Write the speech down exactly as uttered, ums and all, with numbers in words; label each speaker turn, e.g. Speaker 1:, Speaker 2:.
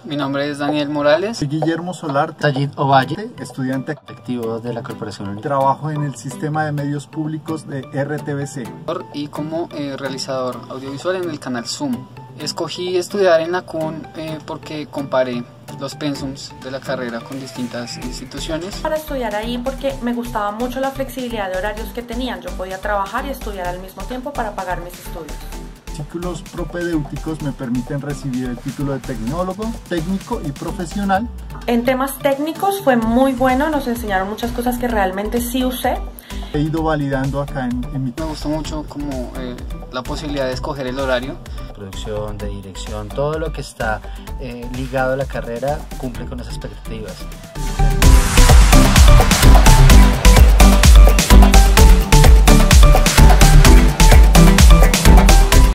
Speaker 1: Mi nombre es Daniel Morales.
Speaker 2: Soy Guillermo Solar,
Speaker 3: Tayid Ovalle,
Speaker 2: estudiante
Speaker 3: activo de la Corporación.
Speaker 2: Trabajo en el sistema de medios públicos de R T V C.
Speaker 1: Y como eh, realizador audiovisual en el canal Zoom. Escogí estudiar en la C U N eh, porque comparé los pensums de la carrera con distintas instituciones.
Speaker 4: Para estudiar ahí porque me gustaba mucho la flexibilidad de horarios que tenían. Yo podía trabajar y estudiar al mismo tiempo para pagar mis estudios.
Speaker 2: Ciclos propedéuticos me permiten recibir el título de tecnólogo, técnico y profesional.
Speaker 4: En temas técnicos fue muy bueno, nos enseñaron muchas cosas que realmente sí usé.
Speaker 2: He ido validando acá en, en mi...
Speaker 1: Me gustó mucho como eh, la posibilidad de escoger el horario.
Speaker 3: Producción, de dirección, todo lo que está eh, ligado a la carrera cumple con esas expectativas.